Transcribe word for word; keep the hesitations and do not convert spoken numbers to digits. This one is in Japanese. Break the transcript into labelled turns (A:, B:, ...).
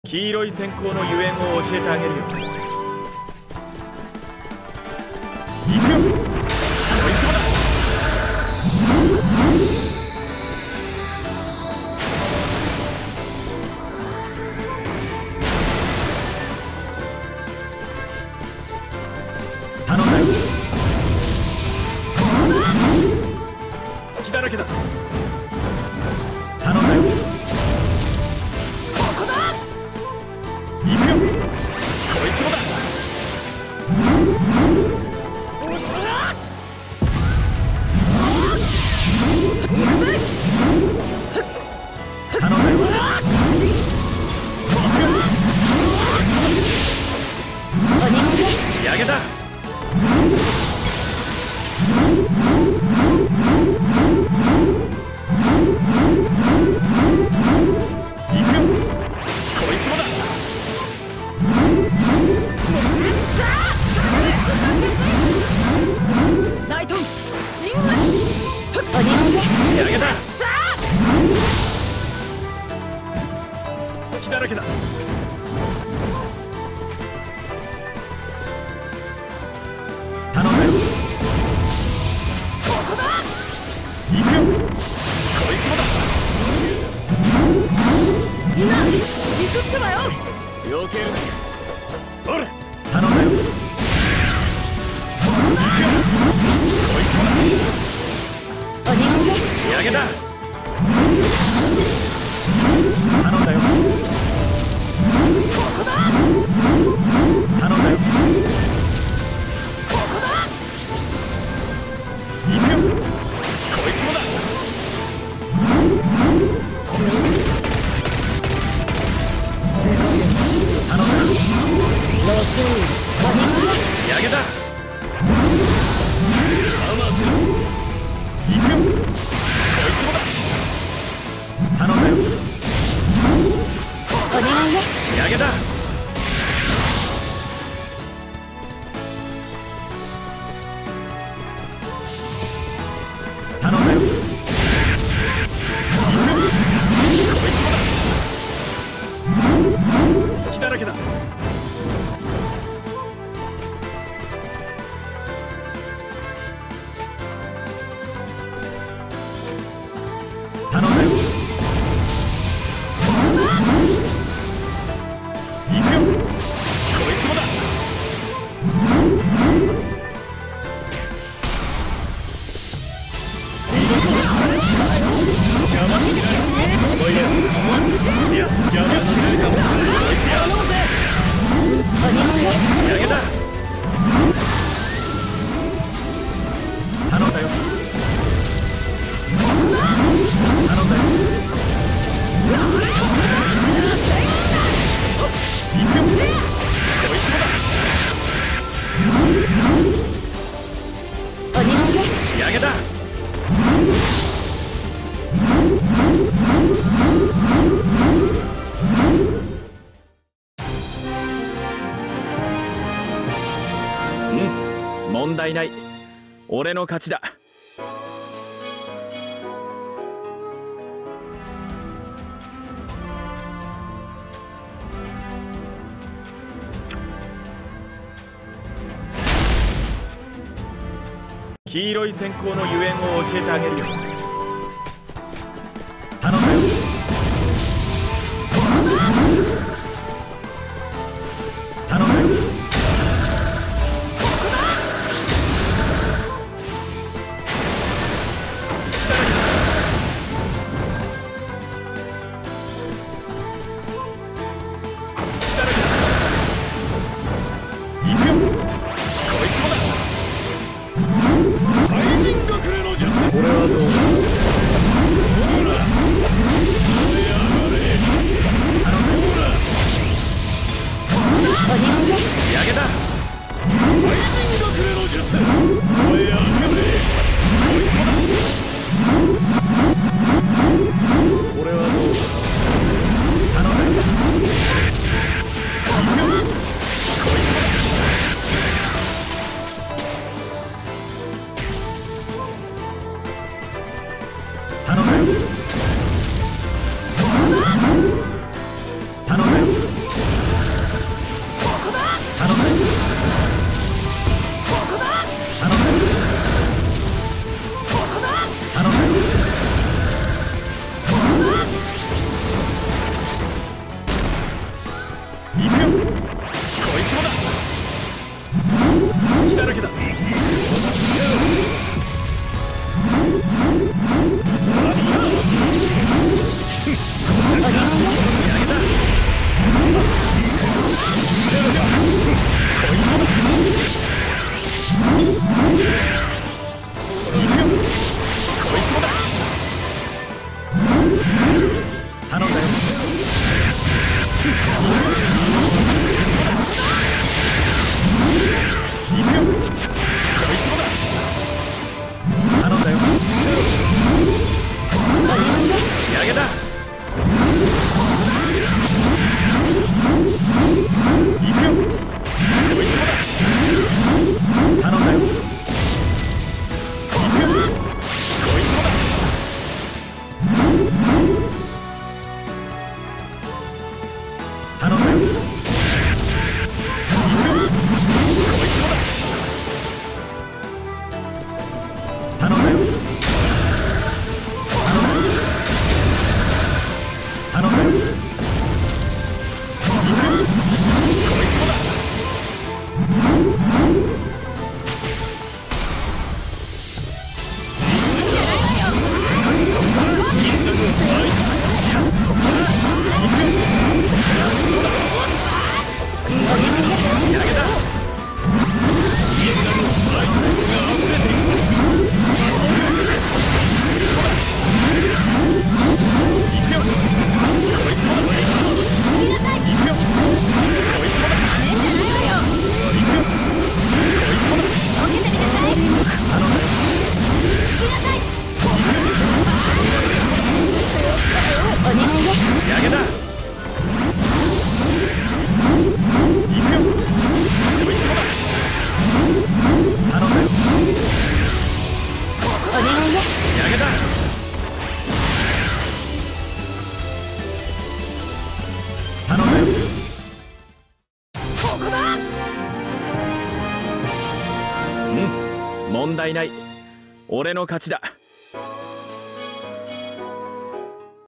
A: 黄色い閃光のゆえんを教えてあげるよ。行くよ。こいつもだ。頼んだよ。隙だらけだ。頼んだよ。ここだ。行くよ。こいつもだ。頼んだよ。仕上げだ。行くよ。こいつもだ。ナイトンチング仕上げだ。隙だらけだ。頼んだよ。ここだ。行くよ。こいつもだ。みんな行くってばよ。避けるな。ほれ頼んだよ。行くよ。こいつもだ。お願いだ。仕上げだ。頼んだよ。ここだ。頼んだよ。ここだ。行くよ。こいつもだ。頼んだよ。仕上げだ。行くよ。こいつもだ。頼んだよ。お願いね。仕上げだ。頼んだよ。こいつもだ。隙だらけだ。頼んだよ。行くよ。こいつもだ。邪魔しない。おいで。いや邪魔しないかも。こいつやろうぜ。仕上げだ。頼んだよ。頼んだよ。行くよ。こいつもだ。仕上げだ。うん、問題ない。俺の勝ちだ。黄色い閃光のゆえんを教えてあげるよ。頼んだよ。頼んだよ。行くよ。こいつもだ。これはどうだ。ほら仕上げだ。これはどうだ。頼んだよ。こいつだ。頼んだよ。頼んだよ。 げだ。行くよ。こいつもだ。頼んだよ。行くよ。こいつもだ。頼んだよ。行くよ。こいつもだ。頼んだよ。頼んだよ。問題ない。俺の勝ちだ。